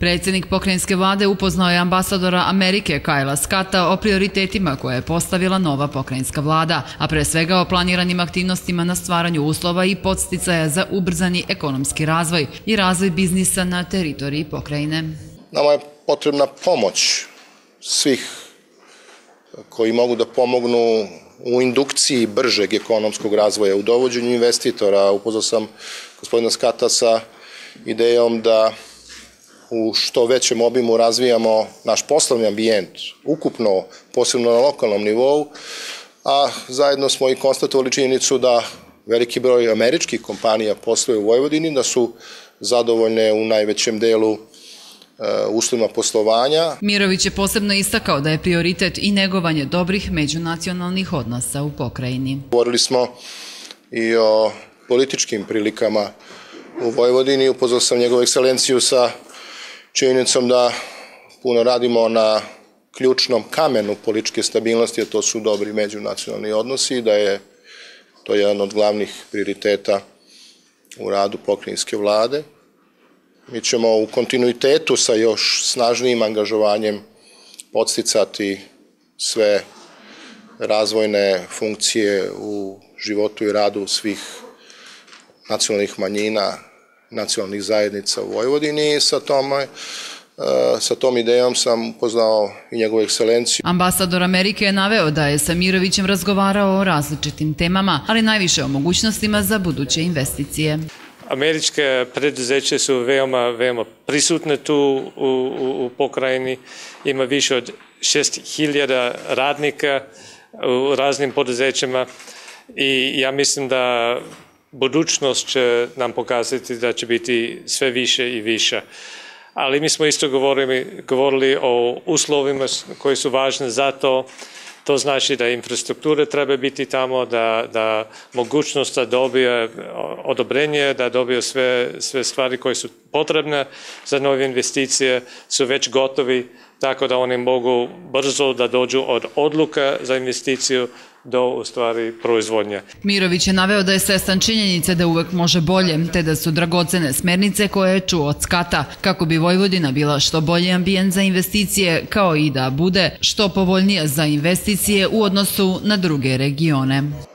Predsjednik pokrajinske vlade upoznao je ambasadora Amerike Kylea Scotta o prioritetima koje je postavila nova pokrajinska vlada, a pre svega o planiranim aktivnostima na stvaranju uslova i podsticaja za ubrzani ekonomski razvoj i razvoj biznisa na teritoriji pokrajine. Nama je potrebna pomoć svih koji mogu da pomognu u indukciji bržeg ekonomskog razvoja, u dovođenju investitora. Upoznao sam gospodina Scotta sa idejom da u što većem obimu razvijamo naš poslovni ambijent, ukupno, posebno na lokalnom nivou, a zajedno smo i konstatovali činjenicu da veliki broj američkih kompanija posluje u Vojvodini, da su zadovoljne u najvećem delu uslovima poslovanja. Mirović je posebno istakao da je prioritet i negovanje dobrih međunacionalnih odnosa u pokrajini. Govorili smo i o političkim prilikama u Vojvodini. Upoznao sam njegovu ekscelenciju sa činjenicom da puno radimo na ključnom kamenu političke stabilnosti, a to su dobri međunacionalni odnosi i da je to jedan od glavnih prioriteta u radu pokrajinske vlade. Mi ćemo u kontinuitetu sa još snažnijim angažovanjem podsticati sve razvojne funkcije u životu i radu svih nacionalnih manjina, nacionalnih zajednica u Vojvodini i sa tom idejom sam upoznao i njegovu ekscelenciju. Ambasador Amerike je naveo da je sa Mirovićem razgovarao o različitim temama, ali najviše o mogućnostima za buduće investicije. Američke preduzeće su veoma prisutne tu u pokrajini. Ima više od 6.000 radnika u raznim poduzećima i ja mislim da budućnost će nam pokazati da će biti sve više i više. Ali mi smo isto govorili o uslovima koji su važni za to. To znači da infrastruktura treba biti tamo, da mogućnost da dobije odobrenje, da dobije sve stvari koje su potrebne za nove investicije su već gotovi, tako da oni mogu brzo da dođu od odluka za investiciju do u stvari proizvodnje. Mirović je naveo da je svestan činjenice da uvek može bolje, te da su dragocene smernice koje je čuo od Scotta, kako bi Vojvodina bila što bolji ambijent za investicije, kao i da bude što povoljnija za investicije u odnosu na druge regione.